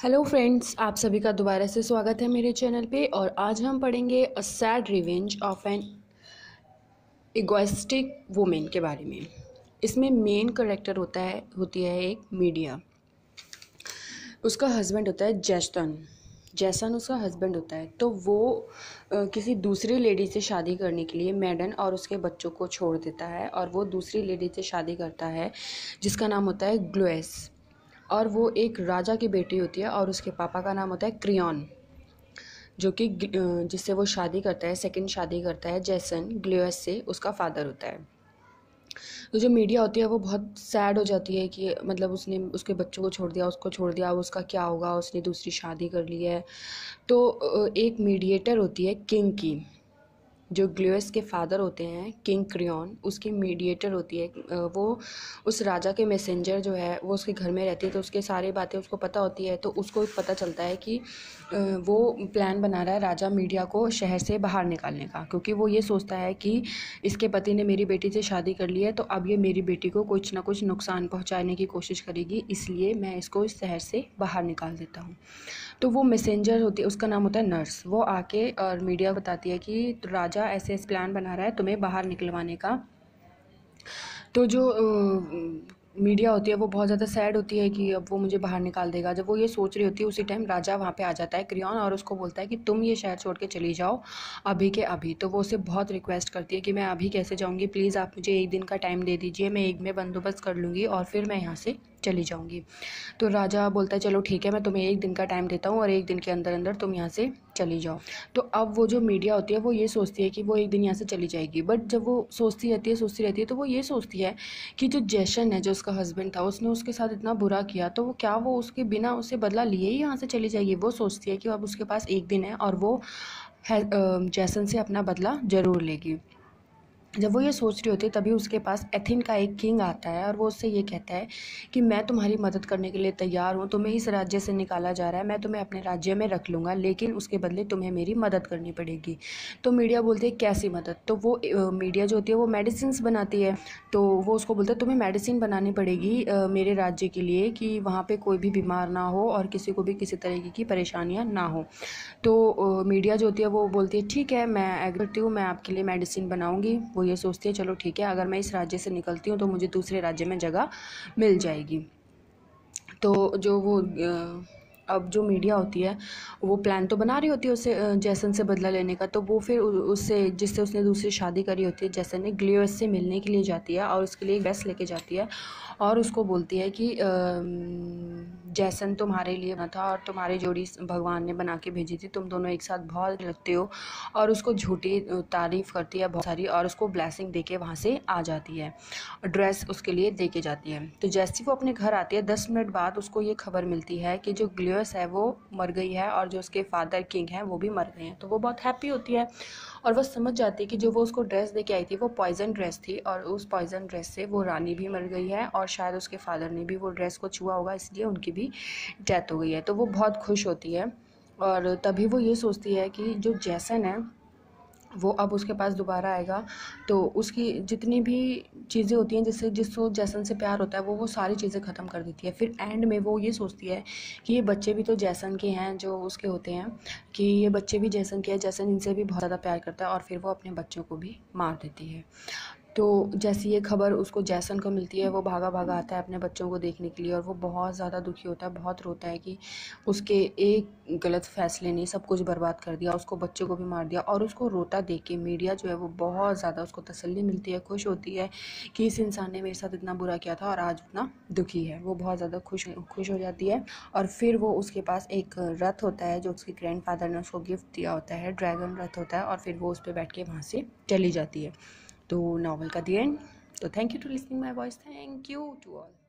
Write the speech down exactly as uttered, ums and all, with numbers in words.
Hello friends, आप सभी का दोबारा से स्वागत है मेरे चैनल पे। और आज हम पढ़ेंगे a sad revenge of an egoistic women के बारे में। इसमें मेन करेक्टर होता है होती है एक मीडिया। उसका हस्बैंड होता है जैसन जैसन उसका हस्बैंड होता है। तो वो अ, किसी दूसरी लेडी से शादी करने के लिए मैडन और उसके बच्चों को छोड़ देता है और वो दूसरी लेडी से शादी करता है जिसका नाम होता है ग्लोएस। और वो एक राजा की बेटी होती है और उसके पापा का नाम होता है क्रियॉन, जो कि जिससे वो शादी करता है, सेकंड शादी करता है जैसन ग्लोएस से, उसका फादर होता है। तो जो मीडिया होती है वो बहुत सैड हो जाती है कि मतलब उसने उसके बच्चों को छोड़ दिया, उसको छोड़ दिया, अब उसका क्या होगा, उसने दूसरी शादी कर ली है। तो एक मीडिएटर होती है किंग की, जो ग्लोएस के फादर होते हैं किंग क्रियॉन, उसकी मीडिएटर होती है। वो उस राजा के मैसेंजर जो है वो उसके घर में रहती है, तो उसके सारी बातें उसको पता होती है। तो उसको पता चलता है कि वो प्लान बना रहा है राजा मीडिया को शहर से बाहर निकालने का, क्योंकि वो ये सोचता है कि इसके पति ने मेरी बेटी से शादी कर ली है, तो अब ये मेरी बेटी को कुछ ना कुछ नुकसान पहुंचाने की कोशिश करेगी, इसलिए मैं इसको इस शहर से बाहर निकाल देता हूँ। तो वो मैसेंजर होती है, उसका नाम होता है नर्स। वो आके और मीडिया बताती है कि राजा ऐसे ऐसे प्लान बना रहा है तुम्हें बाहर निकलवाने का। तो जो मीडिया होती है वो बहुत ज़्यादा सैड होती है कि अब वो मुझे बाहर निकाल देगा। जब वो ये सोच रही होती है उसी टाइम राजा वहाँ पे आ जाता है क्रियॉन, और उसको बोलता है कि तुम ये शहर छोड़ के चली जाओ अभी के अभी। तो वो उसे बहुत रिक्वेस्ट करती है कि मैं अभी कैसे जाऊँगी, प्लीज़ आप मुझे एक दिन का टाइम दे दीजिए, मैं एक में बंदोबस्त कर लूँगी और फिर मैं यहाँ से चली जाऊँगी। तो राजा बोलता है चलो ठीक है, मैं तुम्हें एक दिन का टाइम देता हूँ और एक दिन के अंदर अंदर तुम यहाँ से चली जाओ। तो अब वो जो मीडिया होती है वो ये सोचती है कि वो एक दिन यहाँ से चली जाएगी, बट जब वो सोचती रहती है सोचती रहती है तो वो ये सोचती है कि जो जैसन है, जो उसका हस्बैंड था, उसने उसके साथ इतना बुरा किया, तो वो क्या वो उसके बिना उसे बदला लिए ही यहाँ से चली जाएगी। वो सोचती है कि अब उसके पास एक दिन है और वो जैसन से अपना बदला ज़रूर लेगी। जब वो ये सोच रही होती है तभी उसके पास एथेन का एक किंग आता है और वो उससे ये कहता है कि मैं तुम्हारी मदद करने के लिए तैयार हूँ, तुम्हें इस राज्य से निकाला जा रहा है, मैं तुम्हें अपने राज्य में रख लूँगा, लेकिन उसके बदले तुम्हें मेरी मदद करनी पड़ेगी। तो मीडिया बोलती है कैसी मदद? तो वो मीडिया जो होती है वो मेडिसिन बनाती है। तो वो उसको बोलता है तुम्हें मेडिसिन बनानी पड़ेगी आ, मेरे राज्य के लिए, कि वहाँ पर कोई भी बीमार ना हो और किसी को भी किसी तरीके की परेशानियाँ ना हो। तो मीडिया जो होती है वो बोलती है ठीक है, मैं एग्री करती हूँ, मैं आपके लिए मेडिसिन बनाऊँगी। वो ये सोचती है चलो ठीक है, अगर मैं इस राज्य से निकलती हूँ तो मुझे दूसरे राज्य में जगह मिल जाएगी। तो जो वो अब जो मीडिया होती है वो प्लान तो बना रही होती है उससे जैसन से बदला लेने का। तो वो फिर उससे जिससे उसने दूसरी शादी करी होती है जैसन ने, ग्लियोस से मिलने के लिए जाती है और उसके लिए एक ड्रेस लेके जाती है और उसको बोलती है कि जैसन तुम्हारे लिए बना था और तुम्हारी जोड़ी भगवान ने बना के भेजी थी, तुम दोनों एक साथ बहुत लगते हो। और उसको झूठी तारीफ़ करती है बहुत सारी और उसको ब्लेसिंग देके वहाँ से आ जाती है, ड्रेस उसके लिए दे के जाती है। तो जैसे वो अपने घर आती है दस मिनट बाद उसको ये खबर मिलती है कि जो ग्लियोस है वो मर गई है और जो उसके फादर किंग हैं वो भी मर गए हैं। तो वो बहुत हैप्पी होती है और वो समझ जाती है कि जो वो उसको ड्रेस दे के आई थी वो पॉइजन ड्रेस थी और उस पॉइजन ड्रेस से वो रानी भी मर गई है और शायद उसके फादर ने भी वो ड्रेस को छुआ होगा, इसलिए उनकी भी डेथ हो गई है। तो वो बहुत खुश होती है और तभी वो ये सोचती है कि जो जैसन है वो अब उसके पास दोबारा आएगा, तो उसकी जितनी भी चीज़ें होती हैं जिससे जिसको जैसन से प्यार होता है वो वो सारी चीज़ें ख़त्म कर देती है। फिर एंड में वो ये सोचती है कि ये बच्चे भी तो जैसन के हैं, जो उसके होते हैं, कि ये बच्चे भी जैसन के हैं, जैसन इनसे भी बहुत ज़्यादा प्यार करता है और फिर वो अपने बच्चों को भी मार देती है। तो जैसी ये खबर उसको जैसन को मिलती है वो भागा भागा आता है अपने बच्चों को देखने के लिए और वो बहुत ज़्यादा दुखी होता है, बहुत रोता है कि उसके एक गलत फैसले ने सब कुछ बर्बाद कर दिया, उसको बच्चों को भी मार दिया। और उसको रोता देख के मीडिया जो है वो बहुत ज़्यादा उसको तसल्ली मिलती है, खुश होती है कि इस इंसान ने मेरे साथ इतना बुरा किया था और आज इतना दुखी है। वो बहुत ज़्यादा खुश खुश हो जाती है और फिर वो उसके पास एक रथ होता है जो उसके ग्रैंड फादर ने उसको गिफ्ट दिया होता है, ड्रैगन रथ होता है, और फिर वो उस पर बैठ के वहाँ से चली जाती है। तो नावल का दी एंड। तो thank you to listening my voice, thank you to all.